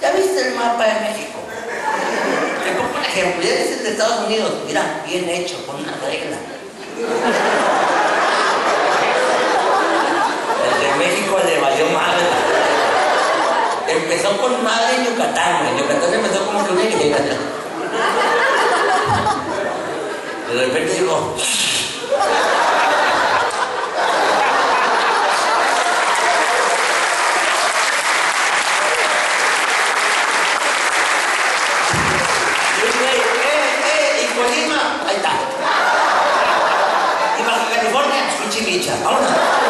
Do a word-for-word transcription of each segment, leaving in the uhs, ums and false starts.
¿Ya viste el mapa de México? Te pongo un ejemplo, ya viste el de Estados Unidos. Mira, bien hecho, con una regla. El de México le valió madre. Empezó con madre en Yucatán, en Yucatán empezó como que una idea. De repente dijo... Colima, ahí está. Y Baja California, Chichibicha. Vámonos.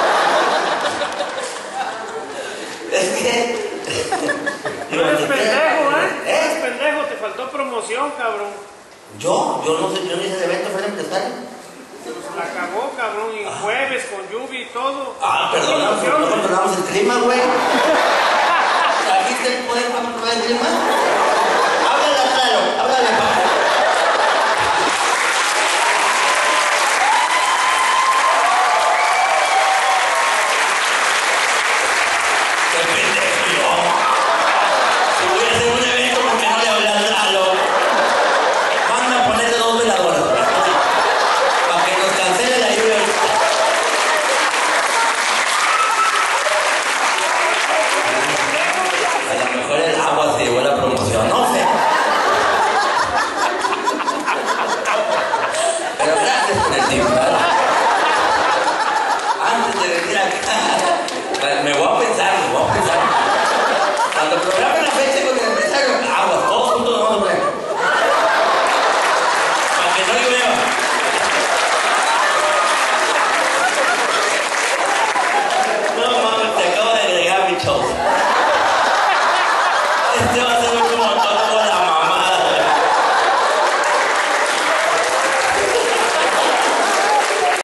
Es que... No eres pendejo, ¿eh? ¿Eh? Eres pendejo, te faltó promoción, cabrón. Yo, yo no sé, yo no hice ese evento, fue el empresario. Pues la cagó, cabrón, y Ah. jueves con lluvia y todo. Ah, perdón, no controlamos el clima, güey. ¿Trajiste el poder para controlar el clima?